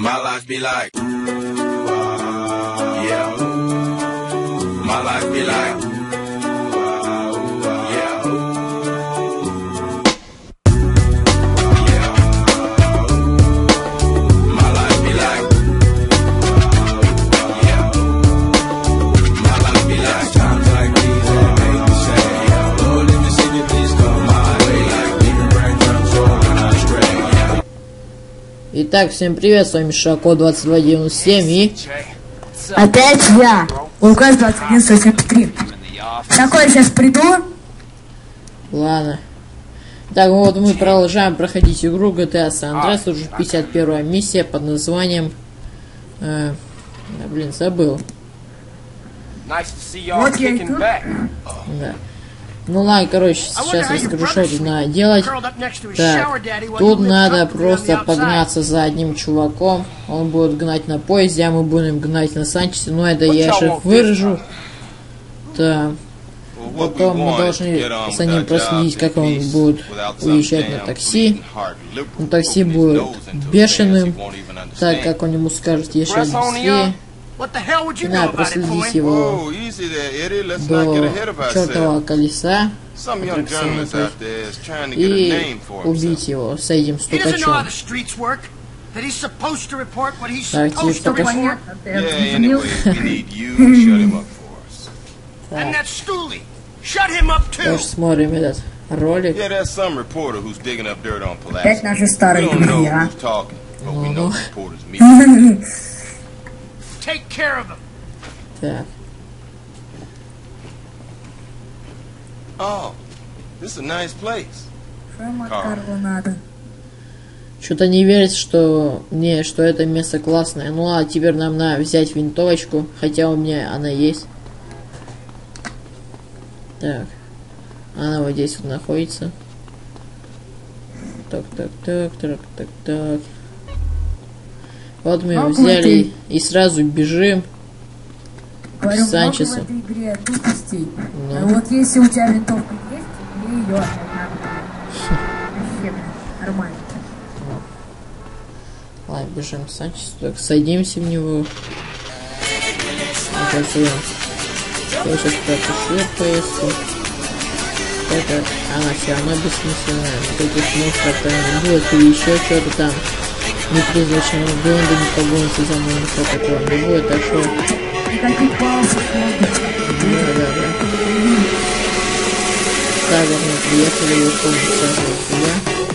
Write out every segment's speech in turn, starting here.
My life be like, yeah. My life be like, yeah. My life be like, yeah. My life be like times like these that make me say, yeah. Lord, let me see you please come my way like leaving breadcrumbs all when I stray, yeah. Итак, всем привет, с вами Шако 2297 и... Опять я, Лукас 2173. Такой сейчас приду. Ладно. Так, вот мы продолжаем проходить игру GTA San Andreas, уже 51-я миссия под названием... блин, забыл. Вот я иду. Да. Ну ладно, короче, сейчас расскажу, что тут надо делать. Так, тут надо просто погнаться за одним чуваком. Он будет гнать на поезде, а мы будем гнать на Санчесе. Но это я сейчас выражу. Так. Потом мы должны за ним проследить, как он будет уезжать на такси. На такси будет бешеным, так как он ему скажет еще быстрее. И надо проследить его до чертового колеса и убить его с этим стукачом. Так, теперь только что смотрим этот ролик. Опять наши старые друзья. Ну. Так. Oh, this is a nice place. Макару надо. Что-то не верится, что это место классное. Ну а теперь нам надо взять винтовочку, хотя у меня она есть. Так. Она вот здесь вот находится. Так. Вот мы его взяли и сразу бежим к Санчесу. В этой игре тупостей. Вот если у тебя винтовка есть, мне ее вообще нормально. Ладно, бежим к Санчесу. Так, садимся в него. Я сейчас пропишу поездку. Это она все равно бессмысленная. Никаких монстров там не будет или еще что-то там. Непризрачного Бенда не погонится за мной, ничего такого не будет, так что... Никаких палцев. Да. Так, вот мы приехали, и помню, сразу сюда.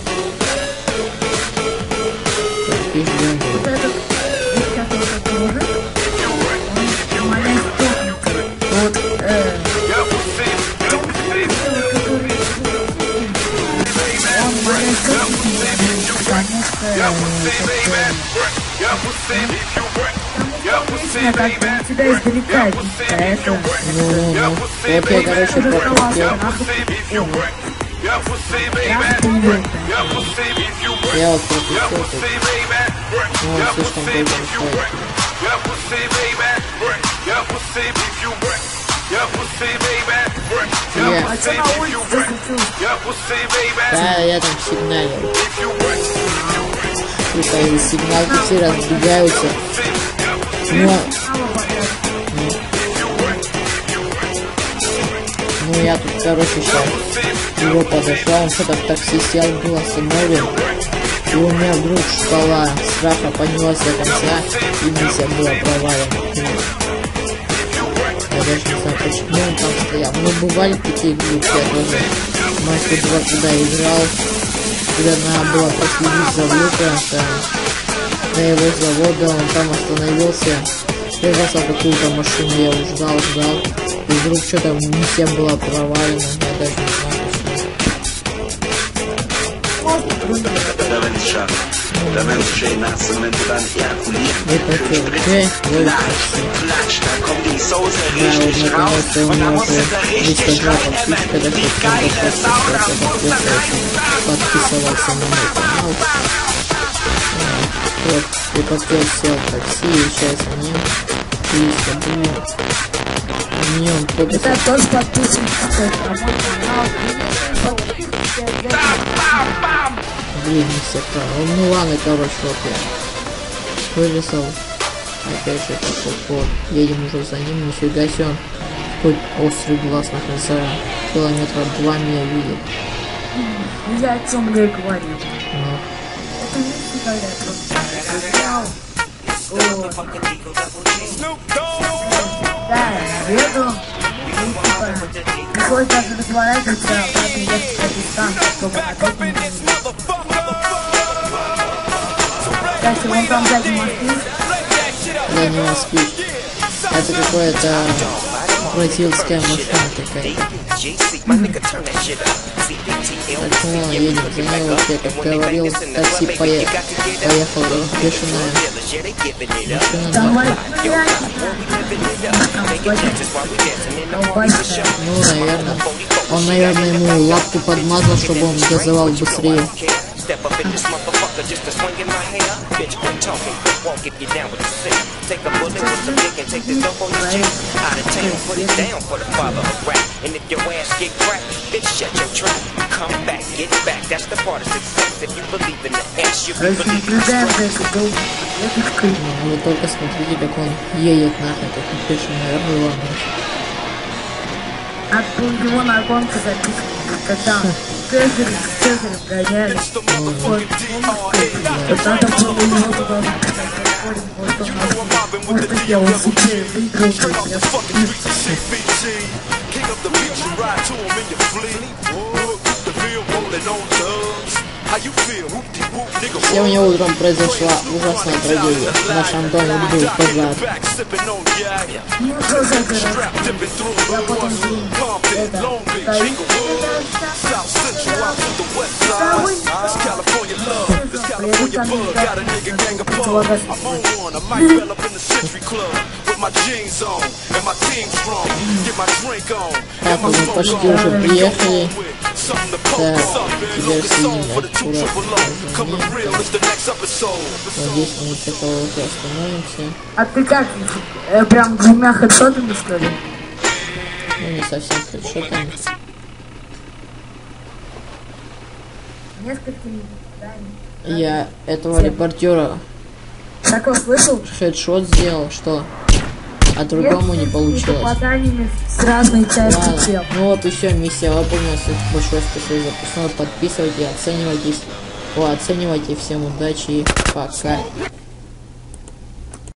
Так, и ждем. Вот этот, сейчас вот этот мужик, он маленький топник. Вот, он маленький топник, конечно, тебя издалека это... Ну. Вот я, короче, пропустил. Я вот пропустил тут. Ну, он слишком долго стоит. Да, я там сигналил. И сигналки все разбегаются. Ну я тут, короче, сейчас его подошел, он что-то в такси сел, был остановлен. И у меня вдруг шкала страха поднялась до конца, и миссия была провалена. Я даже не знаю, почему он там стоял. Ну, бывали такие глюки, я тоже Мастер 2 туда играл, когда надо было проследить за Лукасом на его завода, он там остановился, превратил какую-то машину, я его ждал, и вдруг что-то миссия была провалена, я даже не знаю почему. Это окей, вот наконец-то у меня уже выставила подписка, так что подписывался на мой канал. Вот, и потом сел в такси, и сейчас на нем в нем только... Это тоже подписчик на мой канал. Блин, не все правильно. Ну ладно, короче, вот я. Вылезал. Опять же такой вот. Едем уже за ним, нифига себе он. Хоть острый глаз находится. Километра 2 меня видит. Я о чем я и говорю. Ну. Это не всегда да, еду. Приходится даже разворачиваться, обратно ехать по дистанции, чтобы опять не видеть. Кстати, вон там сзади москвич. Я не москвич. Это какое-то бразильская машина какая-то. Так, ну, едем за ней, вот я как говорил, такси поехал, бешеная машина. Ну, наверное. Он, наверное, ему лапку подмазал, чтобы он газовал быстрее. Step up in this motherfucker just to swing in my hair. Bitch, quit talking, quit walk if you down with the sick. Take a bullet with some dick and take this dope on your chin. Out of town, put it down for the father of rap. And if your ass get cracked, bitch, shut your trap. Come back, get back, that's the part of success. If you believe in the ass, you believe in the stress. Вы только смотрите, как он едет нахуй, как бешеная рыла. От его на гонку записывали, когда Цезарь гоняли. Вот надо было его туда записать. Может, я его случайно выиграл. Сегодня утром произошла ужасная трагедия. Наш Антоник был позван. Ну что за это? Я потом Так, мы почти уже приехали. Так, теперь сидим аккуратно. Вот здесь мы такого вот остановимся. А ты как? Прям двумя хедшотами, что ли? Ну, не совсем хедшотами. Несколькими, да. Я этого репортера Такой слышал? хедшот сделал, что? А другому не получилось. Попаданиями с разной части тела. Ну вот и все, миссия выполнилась. Большое спасибо за просмотр. Подписывайтесь, оценивайтесь. Оценивайте. Всем удачи и пока.